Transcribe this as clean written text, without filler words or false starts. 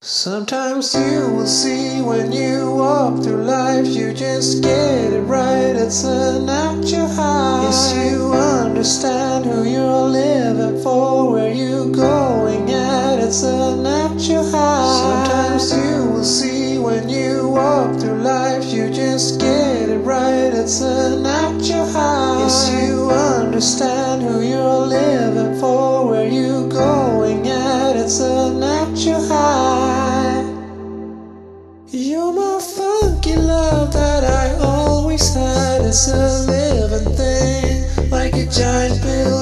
Sometimes you will see when you walk through life, you just get it right, it's a natural high. Yes, you understand who you're living for, where you going at, it's a natural high. Sometimes you will see when you walk through life, you just get it right, it's a natural high. Yes, you understand who you're living for, where you going at, it's a natural high. You're my funky love that I always had. It's a living thing, like a giant pill